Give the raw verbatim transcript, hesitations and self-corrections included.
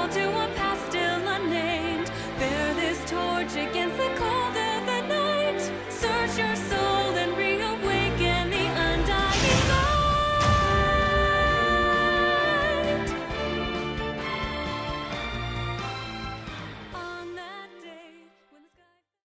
called to a past still unnamed. Bear this torch against the cold.